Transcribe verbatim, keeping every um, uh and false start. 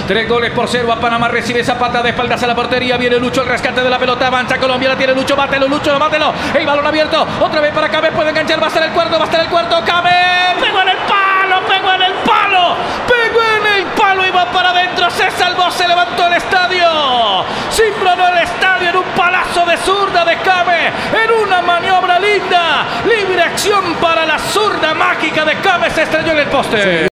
Tres goles por cero a Panamá. Recibe Zapata de espaldas a la portería. Viene Lucho, el rescate de la pelota. Avanza Colombia, la tiene Lucho. Mátelo, Lucho, mátelo. El balón abierto. Otra vez para Cabe. Puede enganchar. Va a estar el cuarto. Va a estar el cuarto. Cabe. Pegó en el palo. Pegó en el palo. Pegó en el palo y va para adentro. Se salvó. Se levantó el estadio. Cimbró el estadio en un palazo de zurda de Cabe. En una maniobra linda. Libre acción para la zurda mágica de Cabe. Se estrelló en el poste. Sí.